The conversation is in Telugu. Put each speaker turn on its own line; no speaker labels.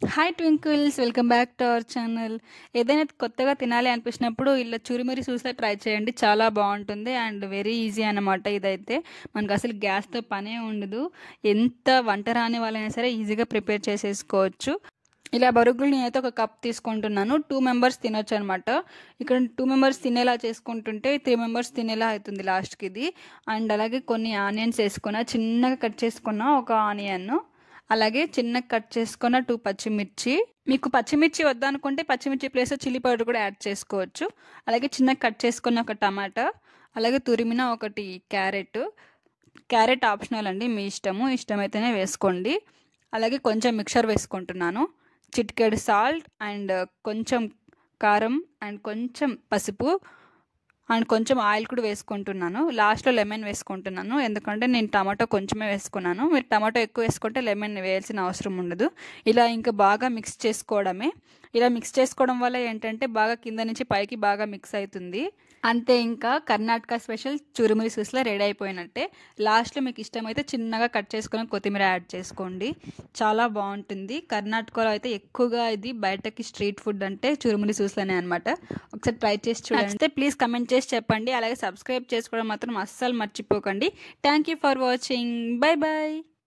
Hi twinkles, welcome back to our channel. ఏదైనా కొత్తగా తినాలి అనిపించినప్పుడు ఇలా చురుమురి చూస్తే ట్రై చేయండి. చాలా బాగుంటుంది అండ్ వెరీ ఈజీ అన్నమాట. ఇదైతే మనకు అసలు గ్యాస్తో పనే ఉండదు. ఎంత వంట రాని వాళ్ళైనా సరే ఈజీగా ప్రిపేర్ చేసేసుకోవచ్చు. ఇలా బరుగులు నేనైతే ఒక కప్ తీసుకుంటున్నాను. 2 మెంబర్స్ తినొచ్చు అనమాట. ఇక్కడ 2 మెంబర్స్ తినేలా చేసుకుంటుంటే 3 మెంబర్స్ తినేలా అవుతుంది లాస్ట్కి ఇది. అండ్ అలాగే కొన్ని ఆనియన్స్ వేసుకున్న, చిన్నగా కట్ చేసుకున్న ఒక ఆనియన్, అలాగే చిన్నగా కట్ చేసుకున్న 2 పచ్చిమిర్చి. మీకు పచ్చిమిర్చి వద్దనుకుంటే పచ్చిమిర్చి ప్లేస్ చిల్లీ పౌడర్ కూడా యాడ్ చేసుకోవచ్చు. అలాగే చిన్నగా కట్ చేసుకున్న ఒక టమాటా, అలాగే తురిమిన ఒకటి క్యారెట్ ఆప్షనల్ అండి, మీ ఇష్టమైతేనే వేసుకోండి. అలాగే కొంచెం మిక్చర్ వేసుకుంటున్నాను, చిటికెడు సాల్ట్ అండ్ కొంచెం కారం అండ్ కొంచెం పసుపు అండ్ కొంచెం ఆయిల్ కూడా వేసుకుంటున్నాను. లాస్ట్లో లెమన్ వేసుకుంటున్నాను, ఎందుకంటే నేను టమాటో కొంచెమే వేసుకున్నాను. మీరు టమాటో ఎక్కువ వేసుకుంటే లెమన్ వేయాల్సిన అవసరం ఉండదు. ఇలా ఇంకా బాగా మిక్స్ చేసుకోవడమే. ఇలా మిక్స్ చేసుకోవడం వల్ల ఏంటంటే బాగా కింద నుంచి పైకి బాగా మిక్స్ అవుతుంది. అంతే, ఇంకా కర్ణాటక స్పెషల్ చురుమురి సూస్లా రెడీ అయిపోయినట్టే. లాస్ట్లో మీకు ఇష్టమైతే చిన్నగా కట్ చేసుకొని కొత్తిమీర యాడ్ చేసుకోండి, చాలా బాగుంటుంది. కర్ణాటకలో అయితే ఎక్కువగా ఇది బయటకి స్ట్రీట్ ఫుడ్ అంటే చురుమురి సూస్లానే అనమాట. ఒకసారి ట్రై చేసి చూడండి. ప్లీజ్ కమెంట్ చేసి చెప్పండి. అలాగే సబ్స్క్రైబ్ చేసుకోవడం మాత్రం అస్సలు మర్చిపోకండి. Thank you for watching. Bye bye.